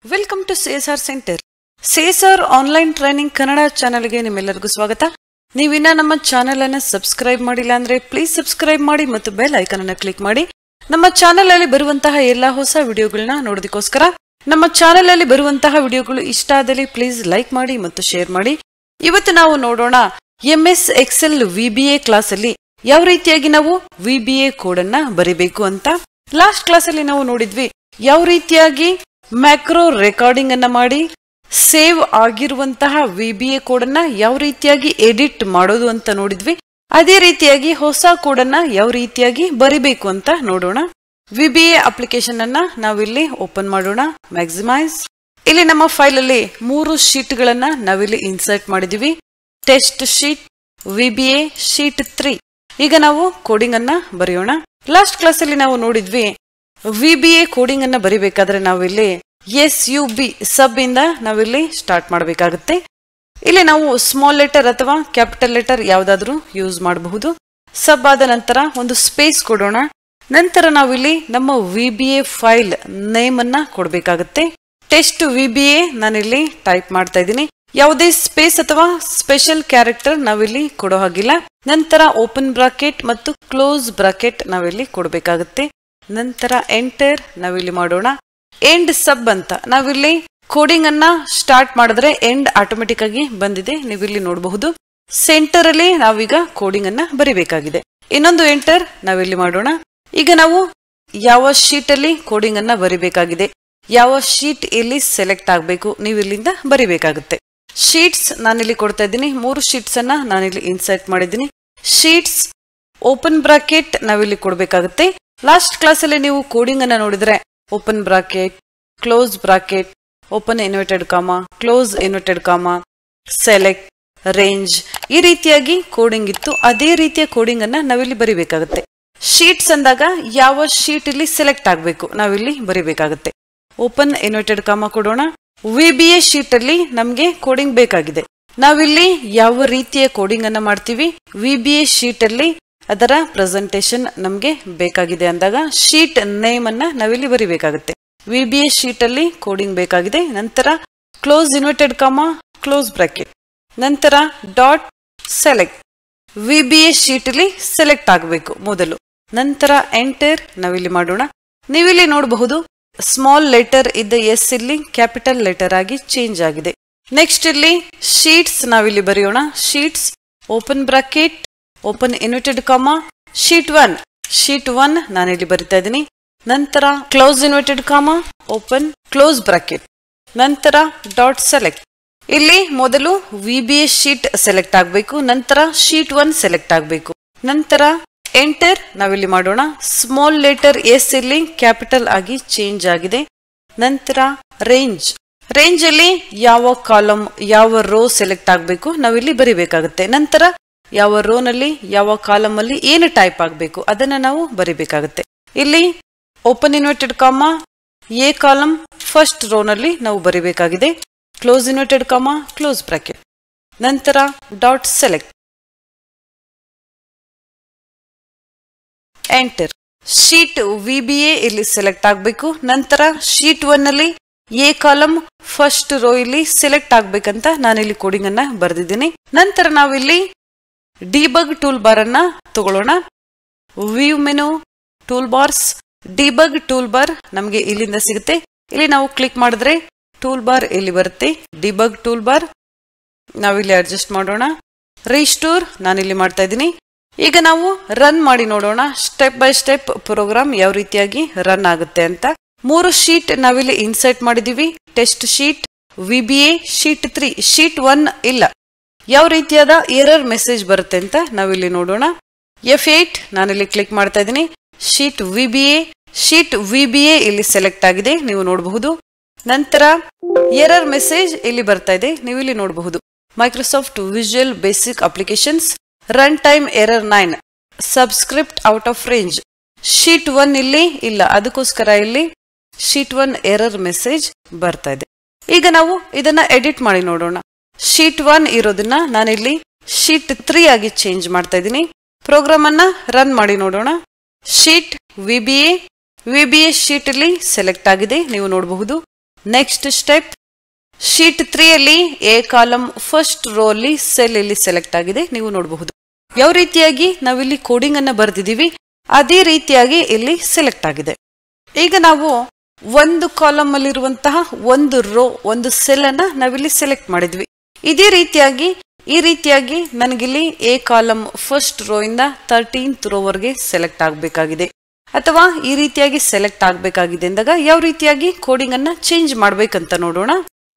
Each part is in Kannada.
Welcome to CSR centre. CSR online training Kannada ಚಾನೆಲ್ಗೆ ನಿಮ್ಮೆಲ್ಲರಿಗೂ ಸ್ವಾಗತ. ನೀವಿನ್ನ ನಮ್ಮ ಚಾನೆಲ್ ಅನ್ನು ಸಬ್ಸ್ಕ್ರೈಬ್ ಮಾಡಿಲ್ಲ ಅಂದ್ರೆ ಪ್ಲೀಸ್ ಸಬ್ಸ್ಕ್ರೈಬ್ ಮಾಡಿ ಮತ್ತು ಬೆಲ್ ಐಕಾನ್ ಅನ್ನು ಕ್ಲಿಕ್ ಮಾಡಿ. ನಮ್ಮ ಚಾನೆಲ್ ಅಲ್ಲಿ ಬರುವಂತಹ ಎಲ್ಲಾ ಹೊಸ ವಿಡಿಯೋಗಳನ್ನ ನೋಡೋದಕ್ಕೋಸ್ಕರ ನಮ್ಮ ಚಾನೆಲ್ ಅಲ್ಲಿ ಬರುವಂತಹ ವಿಡಿಯೋಗಳು ಇಷ್ಟ ಆದಲ್ಲಿ ಪ್ಲೀಸ್ ಲೈಕ್ ಮಾಡಿ ಮತ್ತು ಶೇರ್ ಮಾಡಿ. ಇವತ್ತು ನಾವು ನೋಡೋಣ MS Excel VBA ಕ್ಲಾಸ್ ಅಲ್ಲಿ ಯಾವ ರೀತಿಯಾಗಿ ನಾವು VBA ಕೋಡ್ ಅನ್ನ ಬರಿಬೇಕು ಅಂತ. ಲಾಸ್ಟ್ ಕ್ಲಾಸ್ ಅಲ್ಲಿ ನಾವು ನೋಡಿದ್ವಿ ಯಾವ ರೀತಿಯಾಗಿ ಮ್ಯಾಕ್ರೋ ರೆಕಾರ್ಡಿಂಗ್ ಅನ್ನ ಮಾಡಿ ಸೇವ್ ಆಗಿರುವಂತಹ VBA ಕೋಡ್ ಅನ್ನ ಯಾವ ರೀತಿಯಾಗಿ ಎಡಿಟ್ ಮಾಡೋದು ಅಂತ ನೋಡಿದ್ವಿ. ಅದೇ ರೀತಿಯಾಗಿ ಹೊಸ ಕೋಡ್ ಅನ್ನ ಯಾವ ರೀತಿಯಾಗಿ ಬರಿಬೇಕು ಅಂತ ನೋಡೋಣ. VBA ಅಪ್ಲಿಕೇಶನ್ ಅನ್ನ ನಾವಿಲ್ಲಿ ಓಪನ್ ಮಾಡೋಣ. ಮ್ಯಾಕ್ಸಿಮೈಸ್. ಇಲ್ಲಿ ನಮ್ಮ ಫೈಲ್ ಅಲ್ಲಿ 3 ಶೀಟ್ ಗಳನ್ನ ನಾವಿಲ್ಲಿ ಇನ್ಸರ್ಟ್ ಮಾಡಿದೀವಿ. Test sheet, VBA sheet 3. ಈಗ ನಾವು ಕೋಡಿಂಗ್ ಅನ್ನ ಬರೆಯೋಣ. ಲಾಸ್ಟ್ ಕ್ಲಾಸ್ ಅಲ್ಲಿ ನಾವು ನೋಡಿದ್ವಿ VBA ಕೋಡಿಂಗ್ ಅನ್ನ ಬರಿಬೇಕಾದ್ರೆ ನಾವಿಲ್ಲಿ SUB ಸಬ್ ಇಂದ ನಾವಿಲ್ಲಿ ಸ್ಟಾರ್ಟ್ ಮಾಡಬೇಕಾಗುತ್ತೆ. ಇಲ್ಲಿ ನಾವು ಸ್ಮಾಲ್ ಲೆಟರ್ ಅಥವಾ ಕ್ಯಾಪಿಟಲ್ ಲೆಟರ್ ಯಾವ್ದಾದ್ರೂ ಯೂಸ್ ಮಾಡಬಹುದು. ಸಬ್ ಆದ ನಂತರ ಒಂದು ಸ್ಪೇಸ್ ಕೊಡೋಣ. ನಂತರ ನಾವಿಲ್ಲಿ ನಮ್ಮ VBA ಫೈಲ್ ನೇಮ್ ಅನ್ನ ಕೊಡಬೇಕಾಗುತ್ತೆ. ಟೆಸ್ಟ್ VBA ನಾನಿಲ್ಲಿ ಟೈಪ್ ಮಾಡ್ತಾ ಇದ್ದೀನಿ. ಯಾವುದೇ ಸ್ಪೇಸ್ ಅಥವಾ ಸ್ಪೆಷಲ್ ಕ್ಯಾರೆಕ್ಟರ್ ನಾವಿಲ್ಲಿ ಕೊಡೋ ಹಾಗಿಲ್ಲ. ನಂತರ ಓಪನ್ ಬ್ರಾಕೆಟ್ ಮತ್ತು ಕ್ಲೋಸ್ ಬ್ರಾಕೆಟ್ ನಾವಿಲ್ಲಿ ಕೊಡಬೇಕಾಗುತ್ತೆ. ನಂತರ ಎಂಟರ್ ನಾವಿಲ್ಲಿ ಮಾಡೋಣ. ಎಂಡ್ ಸಬ್ ಅಂತ ನಾವಿಲ್ಲಿ ಕೋಡಿಂಗ್ ಅನ್ನ ಸ್ಟಾರ್ಟ್ ಮಾಡಿದ್ರೆ ಎಂಡ್ ಆಟೋಮೆಟಿಕ್ ಆಗಿ ಬಂದಿದೆ, ನೀವಿಲ್ಲಿ ನೋಡಬಹುದು. ಸೆಂಟರ್ ಅಲ್ಲಿ ನಾವೀಗ ಕೋಡಿಂಗ್ ಅನ್ನ ಬರಿಬೇಕಾಗಿದೆ. ಇನ್ನೊಂದು ಎಂಟರ್ ನಾವಿಲ್ಲಿ ಮಾಡೋಣ. ಈಗ ನಾವು ಯಾವ ಶೀಟ್ ಅಲ್ಲಿ ಕೋಡಿಂಗ್ ಅನ್ನ ಬರಿಬೇಕಾಗಿದೆ, ಯಾವ ಶೀಟ್ ಇಲ್ಲಿ ಸೆಲೆಕ್ಟ್ ಆಗಬೇಕು, ನೀವು ಇಲ್ಲಿಂದ ಬರಿಬೇಕಾಗುತ್ತೆ. ಶೀಟ್ಸ್ ನಾನಿಲ್ಲಿ ಕೊಡ್ತಾ ಇದ್ದೀನಿ. 3 ಶೀಟ್ಸ್ ಅನ್ನ ನಾನಿಲ್ಲಿ ಇನ್ಸರ್ಟ್ ಮಾಡಿದ್ದೀನಿ. ಶೀಟ್ಸ್ ಓಪನ್ ಬ್ರಾಕೆಟ್ ನಾವಿಲ್ಲಿ ಕೊಡಬೇಕಾಗುತ್ತೆ. ಲಾಸ್ಟ್ ಕ್ಲಾಸ್ ಅಲ್ಲಿ ನೀವು ಕೋಡಿಂಗ್ ಅನ್ನ ನೋಡಿದ್ರೆ open bracket, close bracket, open inverted comma, close inverted comma, select, range ಈ ರೀತಿಯಾಗಿ ಕೋಡಿಂಗ್ ಇತ್ತು. ಅದೇ ರೀತಿಯ ಕೋಡಿಂಗ್ ಅನ್ನ ನಾವಿಲ್ಲಿ ಬರಿಬೇಕಾಗುತ್ತೆ. ಶೀಟ್ಸ್ ಅಂದಾಗ ಯಾವ ಶೀಟ್ ಇಲ್ಲಿ ಸೆಲೆಕ್ಟ್ ಆಗಬೇಕು ನಾವಿಲ್ಲಿ ಬರಿಬೇಕಾಗುತ್ತೆ. ಓಪನ್ ಇನ್ವರ್ಟೆಡ್ ಕಾಮಾ ಕೊಡೋಣ. VBA ಶೀಟ್ ಅಲ್ಲಿ ನಮ್ಗೆ ಕೋಡಿಂಗ್ ಬೇಕಾಗಿದೆ. ನಾವಿಲ್ಲಿ ಯಾವ ರೀತಿಯ ಕೋಡಿಂಗ್ ಅನ್ನ ಮಾಡ್ತೀವಿ, VBA ಶೀಟ್ ಅಲ್ಲಿ ಅದರ ಪ್ರೆಸೆಂಟೇಶನ್ ನಮ್ಗೆ ಬೇಕಾಗಿದೆ ಅಂದಾಗ ಶೀಟ್ ನೇಮ್ ಅನ್ನ ನಾವಿಲ್ಲಿ ಬರಿಬೇಕಾಗುತ್ತೆ. VBA ಶೀಟ್ ಅಲ್ಲಿ ಕೋಡಿಂಗ್ ಬೇಕಾಗಿದೆ. ನಂತರ close inverted comma, close bracket, ನಂತರ ಡಾಟ್ ಸೆಲೆಕ್ಟ್. VBA ಶೀಟ್ ಅಲ್ಲಿ ಸೆಲೆಕ್ಟ್ ಆಗಬೇಕು ಮೊದಲು. ನಂತರ ಎಂಟರ್ ನಾವಿಲ್ಲಿ ಮಾಡೋಣ. ನೀವಿಲ್ಲಿ ನೋಡಬಹುದು ಸ್ಮಾಲ್ ಲೆಟರ್ ಇದ್ದ S ಇಲ್ಲಿ ಕ್ಯಾಪಿಟಲ್ ಲೆಟರ್ ಆಗಿ ಚೇಂಜ್ ಆಗಿದೆ. ನೆಕ್ಸ್ಟ್ ಇಲ್ಲಿ ಶೀಟ್ಸ್ ನಾವಿಲ್ಲಿ ಬರೆಯೋಣ. Sheets open bracket, open inverted comma, sheet 1. Sheet 1 ನಾನಿಲ್ಲಿ ಬರಿತಾ ಇದ್ದೀನಿ. ನಂತರ close inverted comma, open close bracket, ನಂತರ ಡಾಟ್ ಸೆಲೆಕ್ಟ್. ಇಲ್ಲಿ ಮೊದಲು VBA ಶೀಟ್ ಸೆಲೆಕ್ಟ್ ಆಗಬೇಕು, ನಂತರ ಶೀಟ್ 1 ಸೆಲೆಕ್ಟ್ ಆಗಬೇಕು. ನಂತರ ಎಂಟರ್ ನಾವಿಲ್ಲಿ ಮಾಡೋಣ. ಸ್ಮಾಲ್ ಲೆಟರ್ S ಇಲ್ಲಿ ಕ್ಯಾಪಿಟಲ್ ಆಗಿ ಚೇಂಜ್ ಆಗಿದೆ. ನಂತರ ರೇಂಜ್. ರೇಂಜ್ ಅಲ್ಲಿ ಯಾವ ಕಾಲಮ್ ಯಾವ ರೋ ಸೆಲೆಕ್ಟ್ ಆಗಬೇಕು ನಾವಿಲ್ಲಿ ಬರಿಬೇಕಾಗುತ್ತೆ. ನಂತರ ಯಾವ ರೋ ನಲ್ಲಿ ಯಾವ ಕಾಲಮ್ ಅಲ್ಲಿ ಏನು ಟೈಪ್ ಆಗಬೇಕು ಅದನ್ನ ನಾವು ಬರಿಬೇಕಾಗುತ್ತೆ. ಇಲ್ಲಿ open inverted comma, A column first row ನಲ್ಲಿ ನಾವು ಬರಿಬೇಕಾಗಿದೆ. Close inverted comma, close bracket, ನಂತರ dot select, enter. Sheet VBA ಇಲ್ಲಿ ಸೆಲೆಕ್ಟ್ ಆಗಬೇಕು. ನಂತರ ಶೀಟ್ 1 ನಲ್ಲಿ A ಕಾಲಮ್ ಫಸ್ಟ್ ರೋ ಇಲ್ಲಿ ಸೆಲೆಕ್ಟ್ ಆಗ್ಬೇಕಂತ ನಾನಿಲ್ಲಿ ಕೋಡಿಂಗ್ ಅನ್ನ ಬರೆದಿದ್ದೀನಿ. ನಂತರ ನಾವಿಲ್ಲಿ ಡಿಬಗ್ ಟೂಲ್ ಬಾರ್ ಅನ್ನ ತಗೊಳ್ಳೋಣ. View menu, tool bars, debug tool bar ನಮಗೆ ಇಲ್ಲಿಂದ ಸಿಗುತ್ತೆ. ಇಲ್ಲಿ ನಾವು ಕ್ಲಿಕ್ ಮಾಡಿದ್ರೆ ಟೂಲ್ ಬಾರ್ ಇಲ್ಲಿ ಬರುತ್ತೆ. ಡಿಬಗ್ ಟೂಲ್ ಬಾರ್ ನಾವಿಲ್ಲಿ ಅಡ್ಜಸ್ಟ್ ಮಾಡೋಣ. ರೀಸ್ಟೋರ್ ನಾನಿಲ್ಲಿ ಮಾಡ್ತಾ ಇದ್ದೀನಿ. ಈಗ ನಾವು ರನ್ ಮಾಡಿ ನೋಡೋಣ ಸ್ಟೆಪ್ ಬೈ ಸ್ಟೆಪ್ ಪ್ರೋಗ್ರಾಮ್ ಯಾವ ರೀತಿಯಾಗಿ ರನ್ ಆಗುತ್ತೆ ಅಂತ. 3 ಶೀಟ್ ನಾವಿಲ್ಲಿ ಇನ್ಸರ್ಟ್ ಮಾಡಿದೀವಿ. Test sheet, VBA sheet 3, sheet 1 ಇಲ್ಲ. ಯಾವ ರೀತಿಯಾದ ಎರರ್ ಮೆಸೇಜ್ ಬರುತ್ತೆ ಅಂತ ನಾವಿಲ್ಲಿ ನೋಡೋಣ. F8 ನಾನಿಲ್ಲಿ ಕ್ಲಿಕ್ ಮಾಡ್ತಾ ಇದ್ದೀನಿ. ಶೀಟ್ VBA ಇಲ್ಲಿ ಸೆಲೆಕ್ಟ್ ಆಗಿದೆ, ನೀವು ನೋಡಬಹುದು. ನಂತರ ಎರರ್ ಮೆಸೇಜ್ ಇಲ್ಲಿ ಬರ್ತಾ ಇದೆ, ನೀವು ಇಲ್ಲಿ ನೋಡಬಹುದು. Microsoft Visual Basic applications run time error 9, subscript out of range. Sheet 1 ಇಲ್ಲಿ ಇಲ್ಲ, ಅದಕ್ಕೋಸ್ಕರ ಇಲ್ಲಿ ಶೀಟ್ 1 ಎರರ್ ಮೆಸೇಜ್ ಬರ್ತಾ ಇದೆ. ಈಗ ನಾವು ಇದನ್ನ ಎಡಿಟ್ ಮಾಡಿ ನೋಡೋಣ. ಶೀಟ್ 1 ಇರೋದನ್ನ ನಾನಿಲ್ಲಿ ಶೀಟ್ 3 ಆಗಿ ಚೇಂಜ್ ಮಾಡ್ತಾ ಇದ್ದೀನಿ. ಪ್ರೋಗ್ರಾಮ್ ಅನ್ನ ರನ್ ಮಾಡಿ ನೋಡೋಣ. ಶೀಟ್ VBA ಶೀಟ್ ಅಲ್ಲಿ ಸೆಲೆಕ್ಟ್ ಆಗಿದೆ, ನೀವು ನೋಡಬಹುದು. ನೆಕ್ಸ್ಟ್ ಸ್ಟೆಪ್, ಶೀಟ್ 3 ಅಲ್ಲಿ ಎ ಕಾಲಮ್ ಫಸ್ಟ್ ರೋ ಅಲ್ಲಿ ಸೆಲ್ ಇಲ್ಲಿ ಸೆಲೆಕ್ಟ್ ಆಗಿದೆ, ನೀವು ನೋಡಬಹುದು. ಯಾವ ರೀತಿಯಾಗಿ ನಾವಿಲ್ಲಿ ಕೋಡಿಂಗ್ ಅನ್ನ ಬರೆದಿದ್ದೀವಿ ಅದೇ ರೀತಿಯಾಗಿ ಇಲ್ಲಿ ಸೆಲೆಕ್ಟ್ ಆಗಿದೆ. ಈಗ ನಾವು ಒಂದು ಕಾಲಮ್ ಅಲ್ಲಿರುವಂತಹ ಒಂದು ರೋ, ಒಂದು ಸೆಲ್ ಅನ್ನ ನಾವಿಲ್ಲಿ ಸೆಲೆಕ್ಟ್ ಮಾಡಿದ್ವಿ. ಇದೇ ರೀತಿಯಾಗಿ ನನಗಿಲ್ಲಿ ಎ ಕಾಲಮ್ ಫಸ್ಟ್ ರೋ ಇಂದ 13th ರೋ ವರೆಗೆ ಸೆಲೆಕ್ಟ್ ಆಗಬೇಕಾಗಿದೆ, ಅಥವಾ ಈ ರೀತಿಯಾಗಿ ಸೆಲೆಕ್ಟ್ ಆಗಬೇಕಾಗಿದೆ ಅಂದಾಗ ಯಾವ ರೀತಿಯಾಗಿ ಕೋಡಿಂಗ್ ಅನ್ನ ಚೇಂಜ್ ಮಾಡ್ಬೇಕಂತ ನೋಡೋಣ.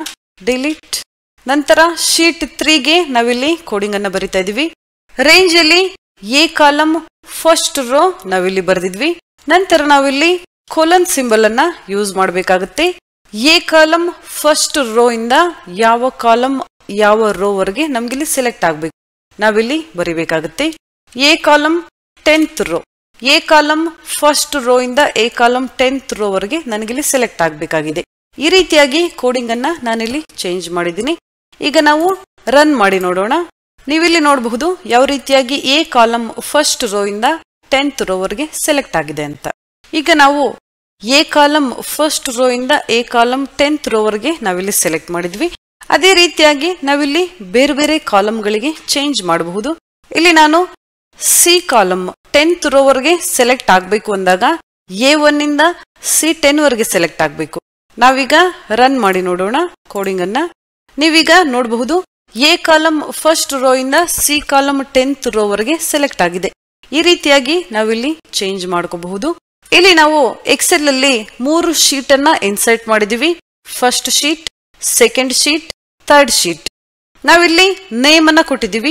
ಡಿಲೀಟ್. ನಂತರ ಶೀಟ್ 3ಗೆ ನಾವಿಲ್ಲಿ ಕೋಡಿಂಗ್ ಅನ್ನ ಬರಿತಾ ಇದೀವಿ. ರೇಂಜ್ ಅಲ್ಲಿ ಎ ಕಾಲಮ್ ಫಸ್ಟ್ ರೋ ನಾವಿಲ್ಲಿ ಬರೆದಿದ್ವಿ. ನಂತರ ನಾವಿಲ್ಲಿ ಕೊಲನ್ ಸಿಂಬಲ್ ಅನ್ನ ಯೂಸ್ ಮಾಡಬೇಕಾಗುತ್ತೆ. ಎ ಕಾಲಮ್ ಫಸ್ಟ್ ರೋ ಇಂದ ಯಾವ ಕಾಲಮ್ ಯಾವ ರೋ ವರೆಗೆ ನಮ್ಗಿಲ್ಲಿ ಸೆಲೆಕ್ಟ್ ಆಗ್ಬೇಕು ನಾವಿಲ್ಲಿ ಬರಿಬೇಕಾಗುತ್ತೆ. A column 10th row, A column first row ಇಂದ ಎ ಕಾಲಮ್ 10th ರೋ ವರೆಗೆ ನನಗಿಲ್ಲಿ ಸೆಲೆಕ್ಟ್ ಆಗಬೇಕಾಗಿದೆ. ಈ ರೀತಿಯಾಗಿ ಕೋಡಿಂಗ್ ಅನ್ನ ನಾನಿಲ್ಲಿ ಚೇಂಜ್ ಮಾಡಿದ್ದೀನಿ. ಈಗ ನಾವು ರನ್ ಮಾಡಿ ನೋಡೋಣ. ನೀವಿಲ್ಲಿ ನೋಡಬಹುದು ಯಾವ ರೀತಿಯಾಗಿ ಎ ಕಾಲಮ್ ಫಸ್ಟ್ ರೋ ಇಂದ 10th ರೋ ವರೆಗೆ ಸೆಲೆಕ್ಟ್ ಆಗಿದೆ ಅಂತ. ಈಗ ನಾವು ಎ ಕಾಲಮ್ ಫಸ್ಟ್ ರೋ ಇಂದ ಎ ಕಾಲಮ್ 10th ರೋ ವರೆಗೆ ನಾವಿಲ್ಲಿ ಸೆಲೆಕ್ಟ್ ಮಾಡಿದ್ವಿ. ಅದೇ ರೀತಿಯಾಗಿ ನಾವಿಲ್ಲಿ ಬೇರೆ ಬೇರೆ ಕಾಲಮ್ಗಳಿಗೆ ಚೇಂಜ್ ಮಾಡಬಹುದು. ಇಲ್ಲಿ ನಾನು ಸಿ ಕಾಲಮ್ 10th ರೋ ವರೆಗೆ ಸೆಲೆಕ್ಟ್ ಆಗಬೇಕು ಅಂದಾಗ A1 ಇಂದ C10 ವರೆಗೆ ಸೆಲೆಕ್ಟ್ ಆಗಬೇಕು. ನಾವೀಗ ರನ್ ಮಾಡಿ ನೋಡೋಣ ಕೋಡಿಂಗ್ ಅನ್ನ. ನೀವೀಗ ನೋಡಬಹುದು ಎ ಕಾಲಮ್ ಫಸ್ಟ್ ರೋ ಇಂದ ಸಿ ಕಾಲಮ್ 10th ರೋ ವರೆಗೆ ಸೆಲೆಕ್ಟ್ ಆಗಿದೆ. ಈ ರೀತಿಯಾಗಿ ನಾವಿಲ್ಲಿ ಚೇಂಜ್ ಮಾಡ್ಕೋಬಹುದು. ಇಲ್ಲಿ ನಾವು ಎಕ್ಸೆಲ್ ಅಲ್ಲಿ 3 ಶೀಟ್ ಅನ್ನ ಇನ್ಸರ್ಟ್ ಮಾಡಿದೀವಿ. First sheet, second sheet, third sheet. ನಾವಿಲ್ಲಿ ನೇಮ್ ಅನ್ನ ಕೊಟ್ಟಿದ್ದೀವಿ.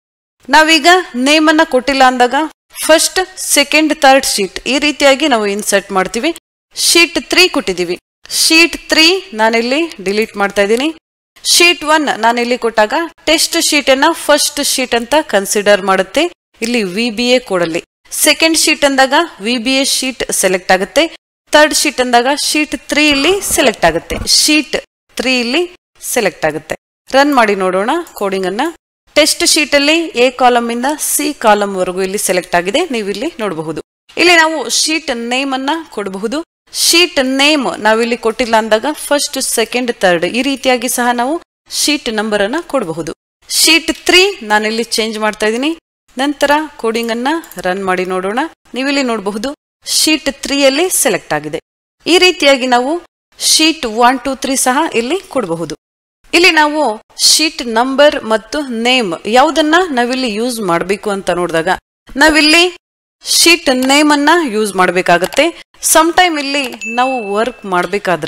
ನಾವೀಗ ನೇಮ್ ಅನ್ನ ಕೊಟ್ಟಿಲ್ಲ ಅಂದಾಗ ಫಸ್ಟ್, ಸೆಕೆಂಡ್, ಥರ್ಡ್ ಶೀಟ್ ಈ ರೀತಿಯಾಗಿ ನಾವು ಇನ್ಸರ್ಟ್ ಮಾಡ್ತೀವಿ. ಶೀಟ್ 3 ಕೊಟ್ಟಿದ್ದೀವಿ. ಶೀಟ್ 3 ನಾನಿಲ್ಲಿ ಡಿಲೀಟ್ ಮಾಡ್ತಾ ಇದ್ದೀನಿ. ಶೀಟ್ 1 ನಾನಿಲ್ಲಿ ಕೊಟ್ಟಾಗ ಟೆಸ್ಟ್ ಶೀಟ್ ಅನ್ನ ಫಸ್ಟ್ ಶೀಟ್ ಅಂತ ಕನ್ಸಿಡರ್ ಮಾಡುತ್ತೆ ಇಲ್ಲಿ VBA ಕೋಡಲ್ಲಿ. ಸೆಕೆಂಡ್ ಶೀಟ್ ಅಂದಾಗ VBA ಶೀಟ್ ಸೆಲೆಕ್ಟ್ ಆಗುತ್ತೆ. ಥರ್ಡ್ ಶೀಟ್ ಅಂದಾಗ ಶೀಟ್ 3 ಇಲ್ಲಿ ಸೆಲೆಕ್ಟ್ ಆಗುತ್ತೆ. ಶೀಟ್ 3 ಇಲ್ಲಿ ಸೆಲೆಕ್ಟ್ ಆಗುತ್ತೆ. ರನ್ ಮಾಡಿ ನೋಡೋಣ ಕೋಡಿಂಗ್ ಅನ್ನ. ಟೆಸ್ಟ್ ಶೀಟ್ ಅಲ್ಲಿ ಎ ಕಾಲಮ್ ಇಂದ ಸಿ ಕಾಲಮ್ ವರೆಗೂ ಇಲ್ಲಿ ಸೆಲೆಕ್ಟ್ ಆಗಿದೆ, ನೀವು ಇಲ್ಲಿ ನೋಡಬಹುದು. ಇಲ್ಲಿ ನಾವು ಶೀಟ್ ನೇಮ್ ಅನ್ನ ಕೊಡಬಹುದು. ಶೀಟ್ ನೇಮ್ ನಾವಿಲ್ಲಿ ಕೊಟ್ಟಿಲ್ಲ ಅಂದಾಗ ಫಸ್ಟ್, ಸೆಕೆಂಡ್, ಥರ್ಡ್ ಈ ರೀತಿಯಾಗಿ ಸಹ ನಾವು ಶೀಟ್ ನಂಬರ್ ಅನ್ನ ಕೊಡಬಹುದು. ಶೀಟ್ 3 ನಾನಿಲ್ಲಿ ಚೇಂಜ್ ಮಾಡ್ತಾ ಇದ್ದೀನಿ. ನಂತರ ಕೋಡಿಂಗ್ ಅನ್ನ ರನ್ ಮಾಡಿ ನೋಡೋಣ. ನೀವಿಲ್ಲಿ ನೋಡಬಹುದು ಶೀಟ್ 3 ಅಲ್ಲಿ ಸೆಲೆಕ್ಟ್ ಆಗಿದೆ. ಈ ರೀತಿಯಾಗಿ ನಾವು ಶೀಟ್ 1, 2, 3 ಸಹ ಇಲ್ಲಿ ಕೊಡಬಹುದು. ಇಲ್ಲಿ ನಾವು ಶೀಟ್ ನಂಬರ್ ಮತ್ತು ನೇಮ್ ಯಾವುದನ್ನ ನಾವಿಲ್ಲಿ ಯೂಸ್ ಮಾಡಬೇಕು ಅಂತ ನೋಡಿದಾಗ ನಾವಿಲ್ಲಿ ಶೀಟ್ ನೇಮ್ ಅನ್ನ ಯೂಸ್ ಮಾಡಬೇಕಾಗತ್ತೆ. ಸಮ್ ಟೈಮ್ ಇಲ್ಲಿ ನಾವು ವರ್ಕ್ ಮಾಡಬೇಕಾದ್ರೆ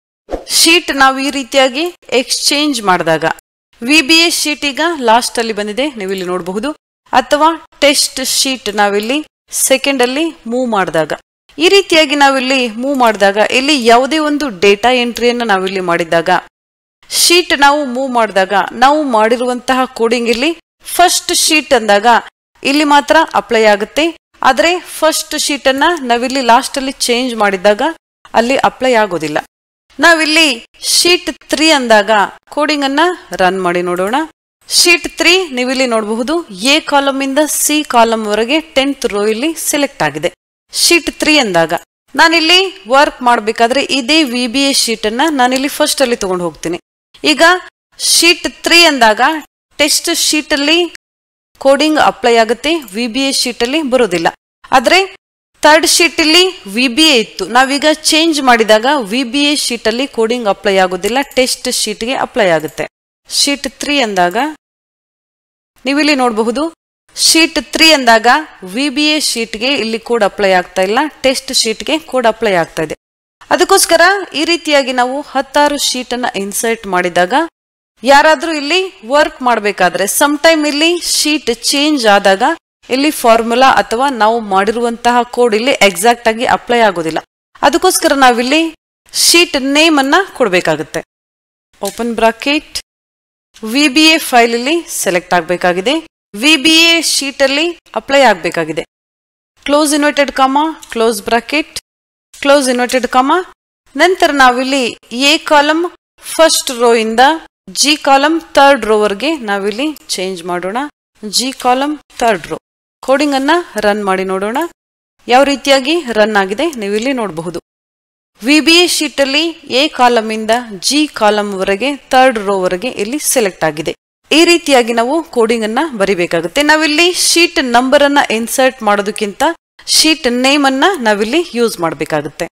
ಶೀಟ್ ನಾವು ಈ ರೀತಿಯಾಗಿ ಎಕ್ಸ್ಚೇಂಜ್ ಮಾಡಿದಾಗ VBA ಶೀಟ್ ಈಗ ಲಾಸ್ಟ್ ಅಲ್ಲಿ ಬಂದಿದೆ, ನೀವು ಇಲ್ಲಿ ನೋಡಬಹುದು. ಅಥವಾ ಟೆಸ್ಟ್ ಶೀಟ್ ನಾವಿಲ್ಲಿ ಸೆಕೆಂಡ್ ಅಲ್ಲಿ ಮೂವ್ ಮಾಡಿದಾಗ ಈ ರೀತಿಯಾಗಿ ನಾವಿಲ್ಲಿ ಮೂವ್ ಮಾಡಿದಾಗ ಇಲ್ಲಿ ಯಾವುದೇ ಒಂದು ಡೇಟಾ ಎಂಟ್ರಿಯನ್ನು ನಾವಿಲ್ಲಿ ಮಾಡಿದಾಗ ಶೀಟ್ ನಾವು ಮೂವ್ ಮಾಡಿದಾಗ ನಾವು ಮಾಡಿರುವಂತಹ ಕೋಡಿಂಗ್ ಇಲ್ಲಿ ಫಸ್ಟ್ ಶೀಟ್ ಅಂದಾಗ ಇಲ್ಲಿ ಮಾತ್ರ ಅಪ್ಲೈ ಆಗುತ್ತೆ. ಆದ್ರೆ ಫಸ್ಟ್ ಶೀಟ್ ಅನ್ನ ನಾವಿಲ್ಲಿ ಲಾಸ್ಟ್ ಅಲ್ಲಿ ಚೇಂಜ್ ಮಾಡಿದಾಗ ಅಲ್ಲಿ ಅಪ್ಲೈ ಆಗೋದಿಲ್ಲ. ನಾವಿಲ್ಲಿ ಶೀಟ್ 3 ಅಂದಾಗ ಕೋಡಿಂಗ್ ಅನ್ನ ರನ್ ಮಾಡಿ ನೋಡೋಣ. ಶೀಟ್ 3 ನೀವಿಲ್ಲಿ ನೋಡಬಹುದು ಎ ಕಾಲಮ್ ಇಂದ ಸಿ ಕಾಲಮ್ ವರೆಗೆ 10th ರೋ ಇಲ್ಲಿ ಸೆಲೆಕ್ಟ್ ಆಗಿದೆ. ಶೀಟ್ 3 ಅಂದಾಗ ನಾನಿಲ್ಲಿ ವರ್ಕ್ ಮಾಡಬೇಕಾದ್ರೆ ಇದೇ VBA ಶೀಟ್ ಅನ್ನ ನಾನಿಲ್ಲಿ ಫಸ್ಟ್ ಅಲ್ಲಿ ತಗೊಂಡು ಹೋಗ್ತೀನಿ. ಈಗ ಶೀಟ್ 3 ಅಂದಾಗ ಟೆಸ್ಟ್ ಶೀಟ್ ಅಲ್ಲಿ ಕೋಡಿಂಗ್ ಅಪ್ಲೈ ಆಗುತ್ತೆ, VBA ಶೀಟ್ ಅಲ್ಲಿ ಬರೋದಿಲ್ಲ. ಆದ್ರೆ ಥರ್ಡ್ ಶೀಟ್ ಇಲ್ಲಿ VBA ಇತ್ತು, ನಾವೀಗ ಚೇಂಜ್ ಮಾಡಿದಾಗ VBA ಶೀಟ್ ಅಲ್ಲಿ ಕೋಡಿಂಗ್ ಅಪ್ಲೈ ಆಗೋದಿಲ್ಲ, ಟೆಸ್ಟ್ ಶೀಟ್ಗೆ ಅಪ್ಲೈ ಆಗುತ್ತೆ. ಶೀಟ್ 3 ಅಂದಾಗ ನೀವಿಲ್ಲಿ ನೋಡಬಹುದು ಶೀಟ್ 3 ಅಂದಾಗ VBA ಶೀಟ್ಗೆ ಇಲ್ಲಿ ಕೋಡ್ ಅಪ್ಲೈ ಆಗ್ತಾ ಇಲ್ಲ, ಟೆಸ್ಟ್ ಶೀಟ್ಗೆ ಕೋಡ್ ಅಪ್ಲೈ ಆಗ್ತಾ ಇದೆ. ಅದಕ್ಕೋಸ್ಕರ ಈ ರೀತಿಯಾಗಿ ನಾವು 16 ಶೀಟ್ ಅನ್ನ ಇನ್ಸರ್ಟ್ ಮಾಡಿದಾಗ ಯಾರಾದ್ರೂ ಇಲ್ಲಿ ವರ್ಕ್ ಮಾಡಬೇಕಾದ್ರೆ ಸಮ್ ಟೈಮ್ ಇಲ್ಲಿ ಶೀಟ್ ಚೇಂಜ್ ಆದಾಗ ಇಲ್ಲಿ ಫಾರ್ಮುಲಾ ಅಥವಾ ನಾವು ಮಾಡಿರುವಂತಹ ಕೋಡ್ ಇಲ್ಲಿ ಎಕ್ಸಾಕ್ಟ್ ಆಗಿ ಅಪ್ಲೈ ಆಗೋದಿಲ್ಲ. ಅದಕ್ಕೋಸ್ಕರ ನಾವಿಲ್ಲಿ ಶೀಟ್ ನೇಮ್ ಅನ್ನ ಕೊಡಬೇಕಾಗುತ್ತೆ. ಓಪನ್ ಬ್ರಾಕೆಟ್ VBA ಫೈಲ್ ಇಲ್ಲಿ ಸೆಲೆಕ್ಟ್ ಆಗಬೇಕಾಗಿದೆ. VBA ಶೀಟ್ ಅಲ್ಲಿ ಅಪ್ಲೈ ಆಗಬೇಕಾಗಿದೆ. Close inverted comma, close bracket, close inverted comma. ನಂತರ ನಾವಿಲ್ಲಿ ಎ ಕಾಲಮ್ ಫಸ್ಟ್ ರೋ ಇಂದ G ಕಾಲಮ್ ಥರ್ಡ್ ರೋ ವರೆಗೆ ನಾವಿಲ್ಲಿ ಚೇಂಜ್ ಮಾಡೋಣ. G column third row. Coding ಅನ್ನ ರನ್ ಮಾಡಿ ನೋಡೋಣ ಯಾವ ರೀತಿಯಾಗಿ ರನ್ ಆಗಿದೆ, ನೀವಿಲ್ಲಿ ನೋಡಬಹುದು. VBA ಶೀಟ್ ಅಲ್ಲಿ ಎ ಕಾಲಮ್ ಇಂದ ಜಿ ಕಾಲಮ್ ವರೆಗೆ 3rd ರೋ ವರೆಗೆ ಇಲ್ಲಿ ಸೆಲೆಕ್ಟ್ ಆಗಿದೆ. ಈ ರೀತಿಯಾಗಿ ನಾವು ಕೋಡಿಂಗ್ ಅನ್ನ ಬರಿಬೇಕಾಗುತ್ತೆ. ನಾವಿಲ್ಲಿ ಶೀಟ್ ನಂಬರ್ ಅನ್ನ ಇನ್ಸರ್ಟ್ ಮಾಡೋದಕ್ಕಿಂತ ಶೀಟ್ ನೇಮ್ ಅನ್ನ ನಾವಿಲ್ಲಿ ಯೂಸ್ ಮಾಡಬೇಕಾಗುತ್ತೆ.